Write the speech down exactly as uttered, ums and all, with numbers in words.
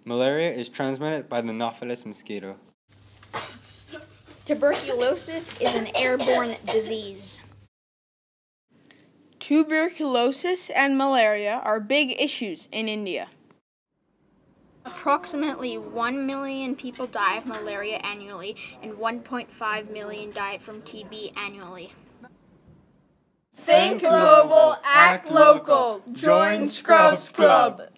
Malaria is transmitted by the Anopheles mosquito. Tuberculosis is an airborne disease. Tuberculosis and malaria are big issues in India. Approximately one million people die of malaria annually, and one point five million die from T B annually. Think global, act local. Join Scrubs Club.